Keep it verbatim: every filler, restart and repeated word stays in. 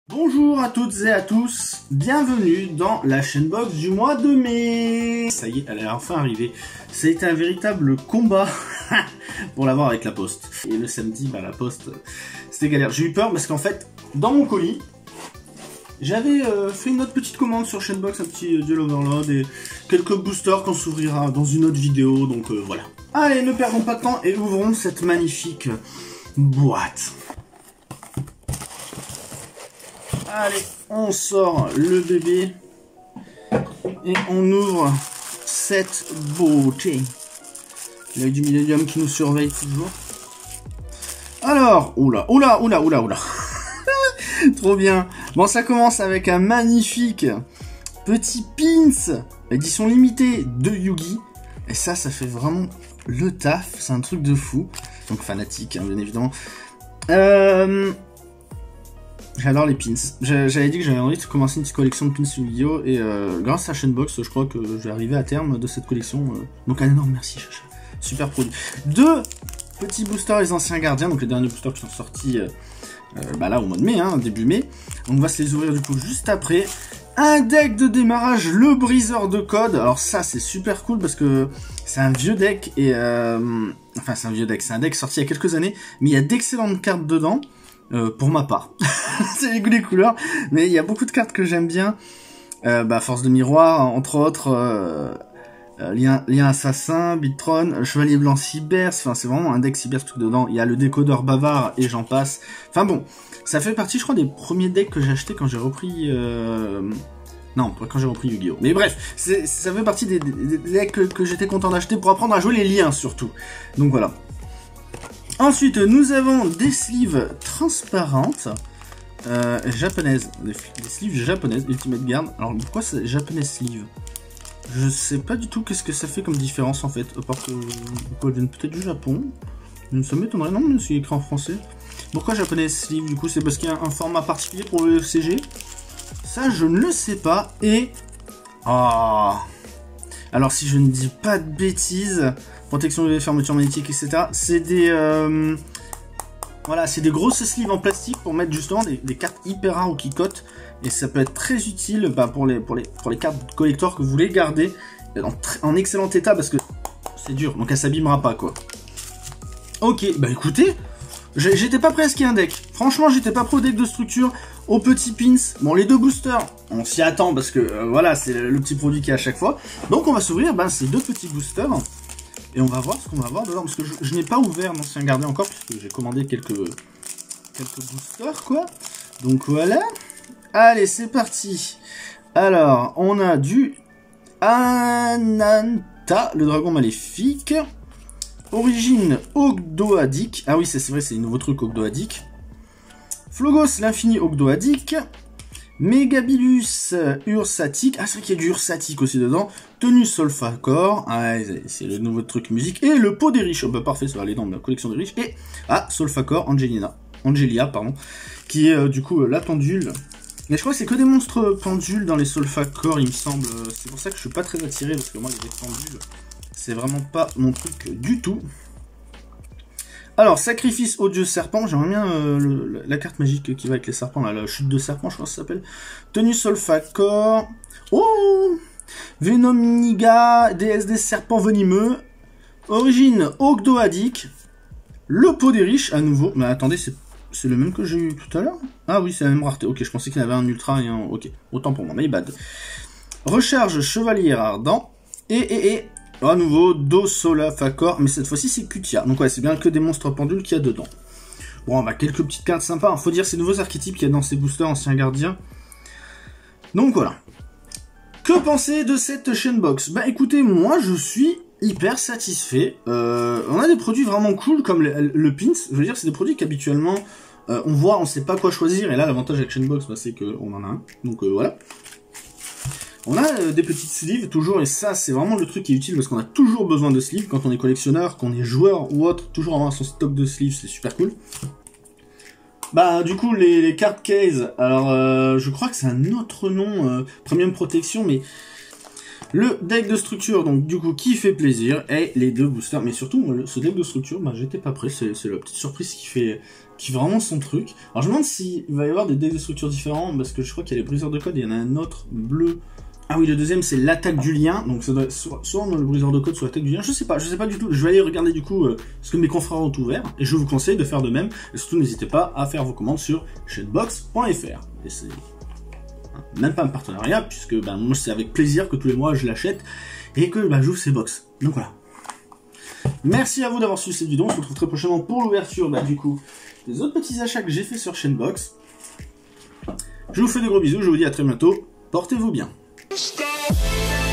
Bonjour à toutes et à tous, bienvenue dans la chaîne box du mois de mai. Ça y est, elle est enfin arrivée. Ça a été un véritable combat pour l'avoir avec la poste. Et le samedi, bah la poste, c'était galère. J'ai eu peur parce qu'en fait, dans mon colis, j'avais euh, fait une autre petite commande sur Chainbox, un petit euh, Duel Overload et quelques boosters qu'on s'ouvrira dans une autre vidéo, donc euh, voilà. Allez, ne perdons pas de temps et ouvrons cette magnifique boîte. Allez, on sort le bébé et on ouvre cette beauté. L'œil du Millennium qui nous surveille toujours. Alors, oula, oula, oula, oula, oula. Trop bien. Bon, ça commence avec un magnifique petit pins, édition limitée de Yugi. Et ça, ça fait vraiment le taf. C'est un truc de fou. Donc fanatique, hein, bien évidemment. Euh... J'adore les pins. J'avais dit que j'avais envie de commencer une petite collection de pins Yu-Gi-Oh! Et euh, grâce à Chainbox, je crois que je vais arriver à terme de cette collection. Euh. Donc un énorme merci, Chacha. Super produit. Deux petits boosters, les anciens gardiens. Donc les derniers boosters qui sont sortis euh, euh, bah là au mois de mai, hein, début mai. On va se les ouvrir du coup juste après. Un deck de démarrage, le briseur de code. Alors ça, c'est super cool parce que c'est un vieux deck. et euh, Enfin, c'est un vieux deck. C'est un deck sorti il y a quelques années. Mais il y a d'excellentes cartes dedans. Euh, pour ma part, c'est les goûts des couleurs, mais il y a beaucoup de cartes que j'aime bien. Euh, bah, Force de Miroir, entre autres, euh, euh, lien, lien Assassin, Bitron, Chevalier Blanc Cyber, enfin c'est vraiment un deck cyber tout dedans. Il y a le décodeur bavard et j'en passe. Enfin bon, ça fait partie, je crois, des premiers decks que j'ai acheté quand j'ai repris. Euh... Non, pas quand j'ai repris Yu-Gi-Oh! Mais bref, ça fait partie des, des, des decks que, que j'étais content d'acheter pour apprendre à jouer les liens surtout. Donc voilà. Ensuite, nous avons des sleeves transparentes, euh, japonaises, des, des sleeves japonaises, Ultimate Guard. Alors pourquoi c'est japonais sleeve? Je sais pas du tout qu'est-ce que ça fait comme différence en fait, à part que elles viennent peut-être du Japon. Ça m'étonnerait, non, mais c'est écrit en français. Pourquoi japonais sleeve? Du coup, c'est parce qu'il y a un format particulier pour le C G. Ça, je ne le sais pas. Et ah, alors si je ne dis pas de bêtises. Protection des fermetures magnétiques, et cetera. C'est des, euh, voilà, c'est des grosses sleeves en plastique pour mettre justement des, des cartes hyper rares ou qui cotent. Et ça peut être très utile bah, pour, les, pour, les, pour les cartes collector que vous voulez garder en, en excellent état parce que c'est dur, donc elle s'abîmera pas quoi. Ok, bah écoutez, j'étais pas prêt à ce qu'il y ait un deck. Franchement, j'étais pas pro deck de structure. Aux petits pins, bon les deux boosters, on s'y attend parce que euh, voilà, c'est le, le petit produit qu'il y a à chaque fois. Donc on va s'ouvrir bah, ces deux petits boosters. Et on va voir ce qu'on va voir dedans, parce que je, je n'ai pas ouvert l'ancien gardien encore, puisque j'ai commandé quelques, quelques boosters, quoi. Donc voilà. Allez, c'est parti. Alors, on a du Ananta, le dragon maléfique. Origine Ogdoadic. Ah oui, c'est vrai, c'est un nouveau truc Ogdoadic. Flogos, l'infini Ogdoadic. Megabilus Ursatic, ah c'est vrai qu'il y a du Ursatic aussi dedans, Tenue Solfacor, ah, c'est le nouveau truc musique, et le pot des riches, oh, bah parfait, ça va aller dans la collection des riches, et ah, Solfacor Angelina, Angelia, pardon, qui est euh, du coup euh, la pendule, mais je crois que c'est que des monstres pendules dans les Solfacor, il me semble, c'est pour ça que je suis pas très attiré, parce que moi les pendules, c'est vraiment pas mon truc du tout. Alors, sacrifice au dieu serpent, j'aimerais bien euh, le, la carte magique qui va avec les serpents, là, la chute de serpent, je crois que ça s'appelle. Tenue Solfacor. Oh, Venomniga, déesse des serpents venimeux. Origine Ogdoadic. Le pot des riches, à nouveau. Mais attendez, c'est le même que j'ai eu tout à l'heure? Ah oui, c'est la même rareté. Ok, je pensais qu'il y avait un ultra et un... Ok, autant pour moi, my bad. Recharge chevalier ardent. Et, et, et... à nouveau, Do Solfacor, mais cette fois-ci c'est Cutia. Donc ouais, c'est bien que des monstres pendules qu'il y a dedans. Bon, bah quelques petites cartes sympas. Hein. Faut dire ces nouveaux archétypes qu'il y a dans ces boosters anciens gardiens. Donc voilà. Que penser de cette Chainbox? Bah écoutez, moi je suis hyper satisfait. Euh, on a des produits vraiment cool comme le, le pins. Je veux dire, c'est des produits qu'habituellement euh, on voit, on sait pas quoi choisir. Et là, l'avantage avec Chainbox, bah, c'est qu'on en a un. Donc euh, voilà. On a euh, des petites sleeves toujours, et ça c'est vraiment le truc qui est utile parce qu'on a toujours besoin de sleeves quand on est collectionneur, quand on est joueur ou autre, toujours avoir son stock de sleeves, c'est super cool. Bah du coup les, les card case, alors euh, je crois que c'est un autre nom, euh, Premium Protection, mais le deck de structure, donc du coup qui fait plaisir, et les deux boosters, mais surtout ce deck de structure, bah j'étais pas prêt, c'est la petite surprise qui fait qui fait vraiment son truc. Alors je me demande s'il va y avoir des decks de structures différents, parce que je crois qu'il y a les briseurs de code, et il y en a un autre bleu. Ah oui, le deuxième c'est l'attaque du lien, donc ça doit être soit, soit dans le briseur de code, soit l'attaque du lien, je sais pas, je sais pas du tout. Je vais aller regarder du coup euh, ce que mes confrères ont ouvert, et je vous conseille de faire de même, et surtout n'hésitez pas à faire vos commandes sur chainbox point F R. Et c'est même pas un partenariat, puisque ben, moi c'est avec plaisir que tous les mois je l'achète, et que ben, j'ouvre ces box. Donc voilà. Merci à vous d'avoir suivi cette vidéo, on se retrouve très prochainement pour l'ouverture bah, du coup des autres petits achats que j'ai fait sur Chainbox. Je vous fais de gros bisous, je vous dis à très bientôt, portez-vous bien.